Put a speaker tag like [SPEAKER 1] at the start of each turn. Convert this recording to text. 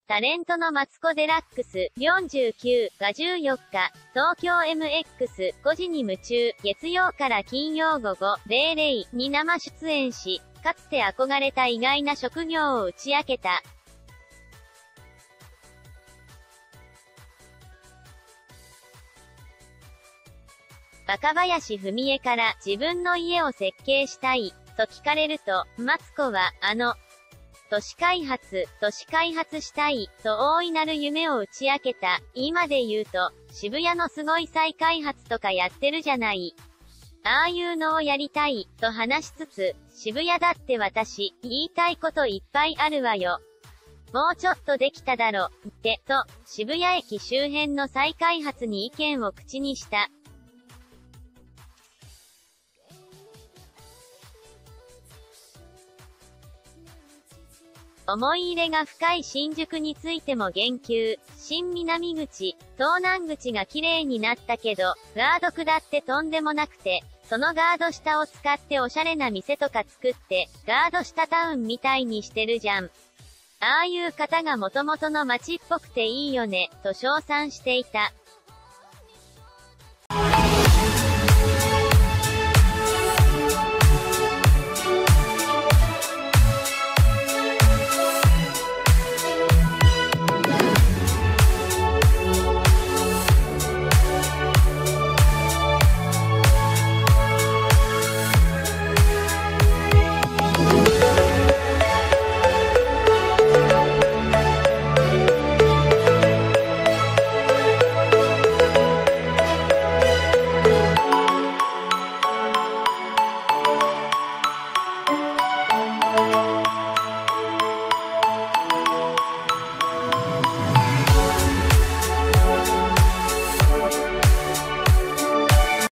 [SPEAKER 1] タレントのマツコ・デラックス、49が14日、東京 MX5 時に夢中、月曜から金曜午後00に生出演し、かつて憧れた意外な職業を打ち明けた。若林文江から自分の家を設計したい、と聞かれると、マツコは、都市開発したい、と大いなる夢を打ち明けた。今で言うと、渋谷のすごい再開発とかやってるじゃない。ああいうのをやりたい、と話しつつ、渋谷だって私、言いたいこといっぱいあるわよ。もうちょっとできただろ、って、と、渋谷駅周辺の再開発に意見を口にした。思い入れが深い新宿についても言及。新南口、東南口が綺麗になったけど、ガード下ってとんでもなくて、そのガード下を使っておしゃれな店とか作って、ガード下タウンみたいにしてるじゃん。ああいう方が元々の街っぽくていいよね、と称賛していた。